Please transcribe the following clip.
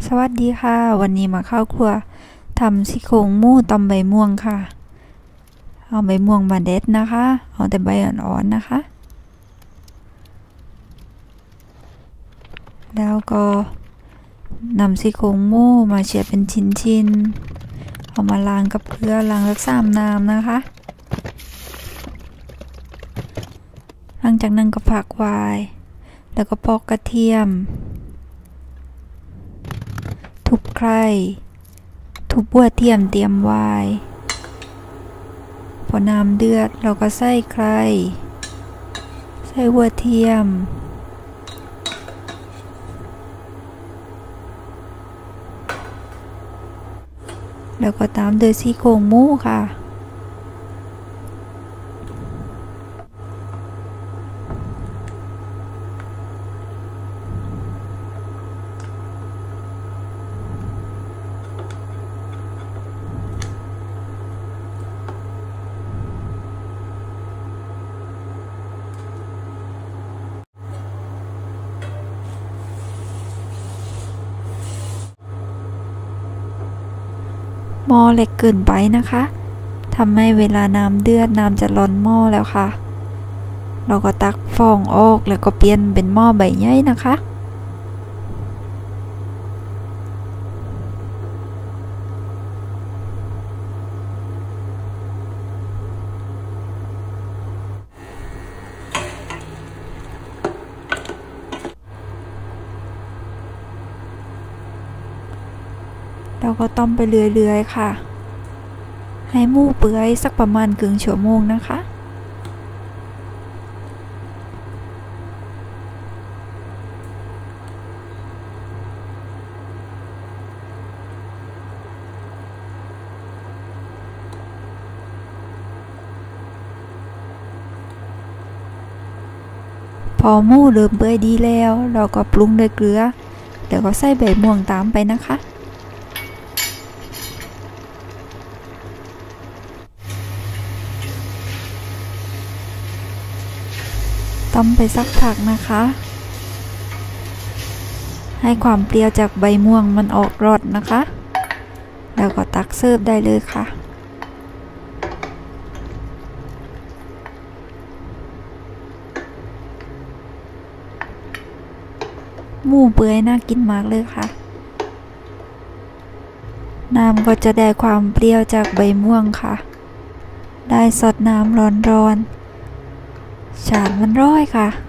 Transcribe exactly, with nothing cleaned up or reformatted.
สวัสดีค่ะวันนี้มาเข้าครัวทำซี่โครงหมูตำใบม่วงค่ะเอาใบม่วงมาเด็ดนะคะเอาแต่ใบอ่อนๆนะคะแล้วก็นำซี่โครงหมูมาเฉียดเป็นชิ้นๆเอามาล้างกับเกลือล้างสักสามน้ำนะคะหลังจากนั้นก็ผักไว้แล้วก็ปอกกระเทียมทุบไข่ทุบบัวเทียมเตรียมไว้พอน้ำเดือดเราก็ใส่ไข่ใส่บัวเทียมแล้วก็ตามด้วยซี่โครงหมูค่ะหม้อเล็กเกินไปนะคะทำให้เวลาน้ำเดือดน้ำจะล้นหม้อแล้วค่ะเราก็ตักฟองออกแล้วก็เปลี่ยนเป็นหม้อใบใหญ่นะคะเราก็ต้มไปเรื่อยๆค่ะให้หมูเปื่อยสักประมาณครึ่งชั่วโมงนะคะพอหมูเริ่มเปื่อยดีแล้วเราก็ปรุงด้วยเกลือเดี๋ยวก็ใส่ใบม่วงตามไปนะคะต้มไปสักพักนะคะให้ความเปรี้ยวจากใบม่วงมันออกรสนะคะแล้วก็ตักเสิร์ฟได้เลยค่ะหมูเปื่อยน่ากินมากเลยค่ะน้ำก็จะได้ความเปรี้ยวจากใบม่วงค่ะได้สดน้ำร้อนๆชาติมันร้อยค่ะ